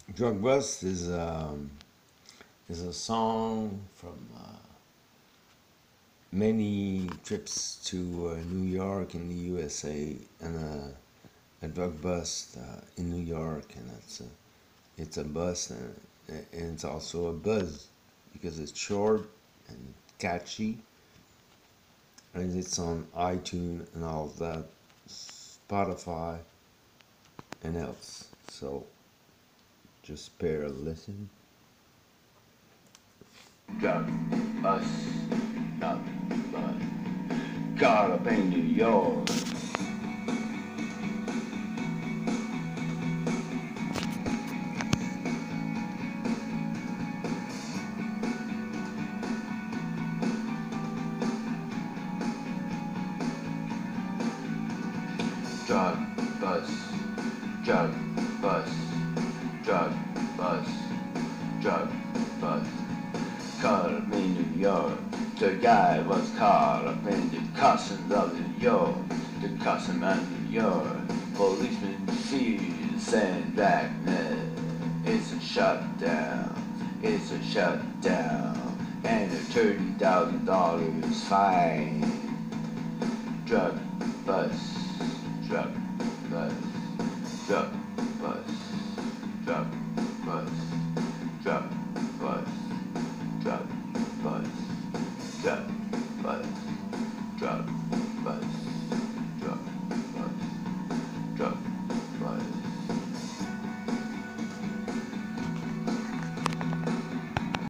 Drug Bust is a song from many trips to New York in the USA and a drug bust in New York, and it's a bust and it's also a buzz because it's short and catchy, and it's on iTunes and all of that, Spotify and else. So just bear a listen. Drug us up, but got up in New York. Drug bus, drug bus, drug bus, drug bus. Caught up in New York. The guy was caught up in the customs of New York. The customs of New York. Policemen seized and back there. It's a shutdown. It's a shutdown. And a $30,000 fine. Drug bus. Drug bus. Drug bus. Drug bus. Drug bus. Drug bus, drug bus, drug